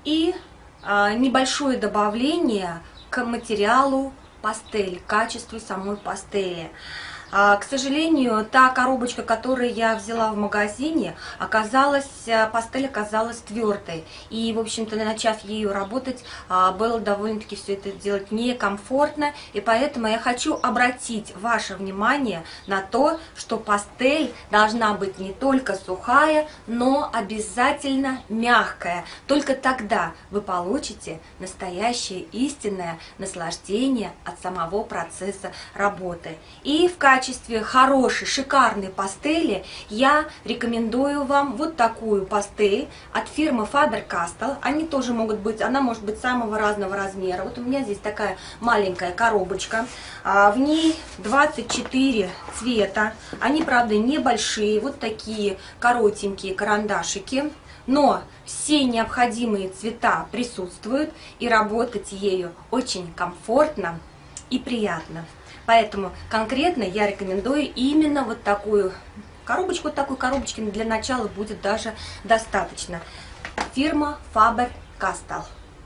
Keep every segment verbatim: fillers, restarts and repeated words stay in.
и а, небольшое добавление к материалу пастель, к качеству самой пастели. А, к сожалению, та коробочка, которую я взяла в магазине, оказалась, пастель оказалась твердой. И, в общем-то, начав ею работать, а, было довольно-таки все это делать некомфортно. И поэтому я хочу обратить ваше внимание на то, что пастель должна быть не только сухая, но обязательно мягкая. Только тогда вы получите настоящее истинное наслаждение от самого процесса работы. И в качестве В качестве хорошей, шикарной пастели я рекомендую вам вот такую пастель от фирмы Faber-Castell. Они тоже могут быть, она может быть самого разного размера. Вот у меня здесь такая маленькая коробочка. В ней двадцать четыре цвета. Они, правда, небольшие, вот такие коротенькие карандашики. Но все необходимые цвета присутствуют, и работать ею очень комфортно и приятно. Поэтому конкретно я рекомендую именно вот такую коробочку. Вот такой коробочки для начала будет даже достаточно. Фирма Faber-Castell.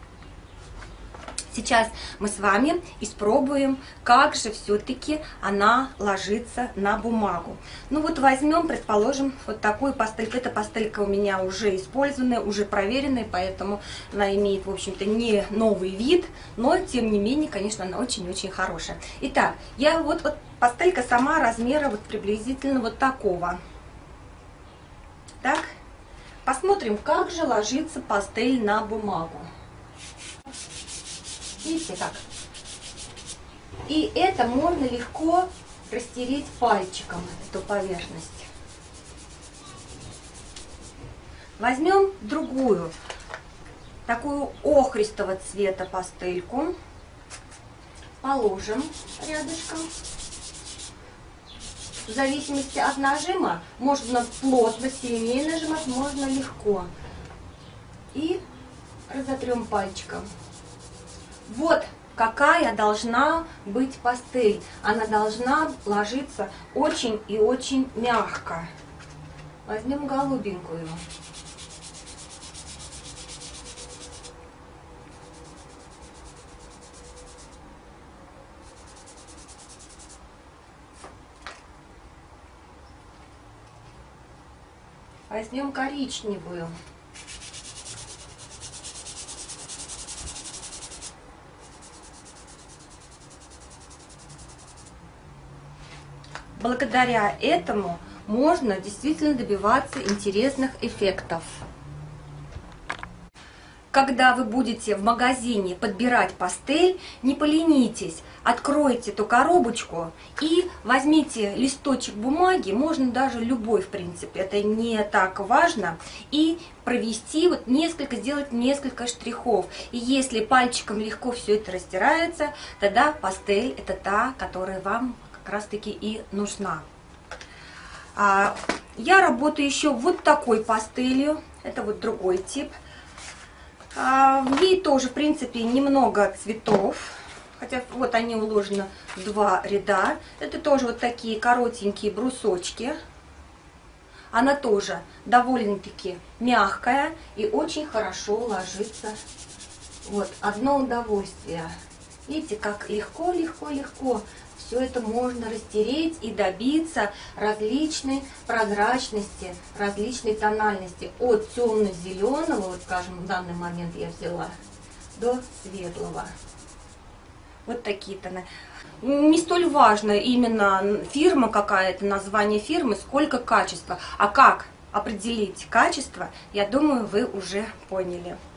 Сейчас мы с вами испробуем, как же все-таки она ложится на бумагу. Ну вот возьмем, предположим, вот такую пастельку. Эта пастелька у меня уже использованная, уже проверенная, поэтому она имеет, в общем-то, не новый вид, но, тем не менее, конечно, она очень-очень хорошая. Итак, я вот, вот пастелька сама размера вот приблизительно вот такого. Так, посмотрим, как же ложится пастель на бумагу. Видите как? И это можно легко растереть пальчиком, эту поверхность. Возьмем другую, такую охристого цвета пастельку. Положим рядышком. В зависимости от нажима, можно плотно, сильнее нажимать, можно легко. И разотрем пальчиком. Вот какая должна быть пастель. Она должна ложиться очень и очень мягко. Возьмем голубенькую. Возьмем коричневую. Благодаря этому можно действительно добиваться интересных эффектов. Когда вы будете в магазине подбирать пастель, не поленитесь, откройте эту коробочку и возьмите листочек бумаги, можно даже любой, в принципе, это не так важно, и провести вот несколько, сделать несколько штрихов. И если пальчиком легко все это растирается, тогда пастель это та, которая вам как раз таки и нужна. А, я работаю еще вот такой пастелью, это вот другой тип. А, в ней тоже, в принципе, немного цветов, хотя вот они уложены в два ряда. Это тоже вот такие коротенькие брусочки. Она тоже довольно-таки мягкая и очень хорошо ложится. Вот, одно удовольствие. Видите, как легко-легко-легко все это можно растереть и добиться различной прозрачности, различной тональности. От темно-зеленого, вот скажем, в данный момент я взяла, до светлого. Вот такие тона. Не столь важно именно фирма какая-то, название фирмы, сколько качества. А как определить качество, я думаю, вы уже поняли.